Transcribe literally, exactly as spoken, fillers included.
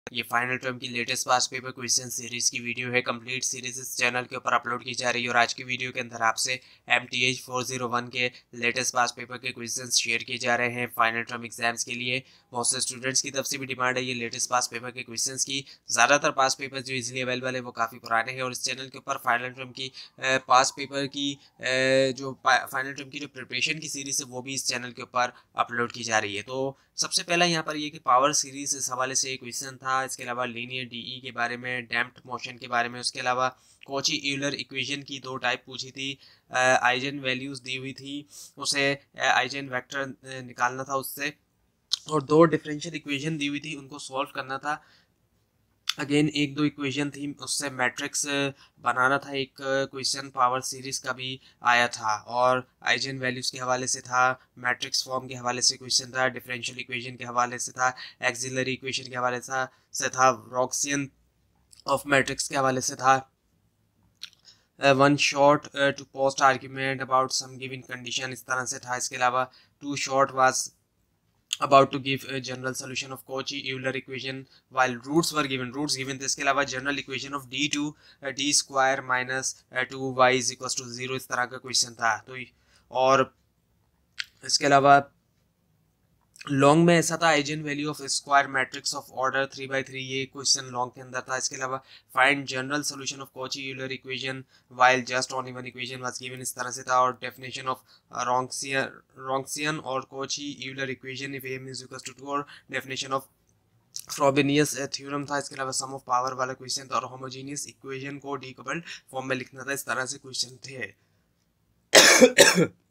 ये final term की latest past paper question series की वीडियो है। कंप्लीट सीरीज इस चैनल के ऊपर अपलोड की जा रही है और आज की वीडियो के अंदर आपसे M T H four zero one के लेटेस्ट पास्ट पेपर के क्वेश्चन शेयर किए जा रहे हैं फाइनल टर्म एग्जाम्स के लिए। बहुत से स्टूडेंट्स की तरफ से भी डिमांड है ये लेटेस्ट पास्ट पेपर के क्वेश्चन की। ज़्यादातर पास्ट पेपर जो इजिली अवेलेबल है वो काफ़ी पुराने हैं और इस चैनल के ऊपर फाइनल टर्म की पास्ट पेपर की जो फाइनल टर्म की जो प्रिपरेशन की सीरीज है वो भी इस चैनल के ऊपर अपलोड की जा रही है। तो सबसे पहला यहाँ पर ये कि पावर सीरीज इस हवाले से एक क्वेश्चन था। इसके अलावा लीनियर डीई के बारे में, डैम्प्ड मोशन के बारे में, उसके अलावा कॉची यूलर इक्वेशन की दो टाइप पूछी थी, आइजन वैल्यूज दी हुई थी, उसे आइजन वेक्टर निकालना था उससे, और दो डिफरेंशियल इक्वेशन दी हुई थी उनको सॉल्व करना था। अगेन एक दो इक्वेशन थी उससे मैट्रिक्स बनाना था। एक क्वेश्चन पावर सीरीज का भी आया था और आइजन वैल्यूज के हवाले से था, मैट्रिक्स फॉर्म के हवाले से क्वेश्चन था, डिफरेंशियल इक्वेशन के हवाले से था, एक्सिलरी इक्वेशन के हवाले से से था, रॉक्सियन ऑफ मैट्रिक्स के हवाले से था, one short two post argument about some given condition इस तरह से था। इसके अलावा two short was about to give a general solution of Cauchy-Euler equation while roots were given, roots given थे। इसके अलावा general equation of d two d square minus two y is equals to zero इस तरह का question था। तो और इसके अलावा लॉन्ग में ऐसा था eigen value of square matrix of order three by three, ये क्वेश्चन लॉन्ग के अंदर था। इसके अलावा find general solution of Cauchy Euler equation while just only one equation was given इस तरह से था। और डेफिनेशन ऑफ रॉन्क्सियन रॉन्क्सियन और Cauchy Euler equation if M is equals to two, और डेफिनेशन ऑफ फ्रोबेनियस थ्योरम था। इसके अलावा सम ऑफ पावर वाला क्वेश्चन था और होमोजेनियस इक्वेशन को डीकपल्ड फॉर्म में लिखना था। इस तरह से क्वेश्चन थे।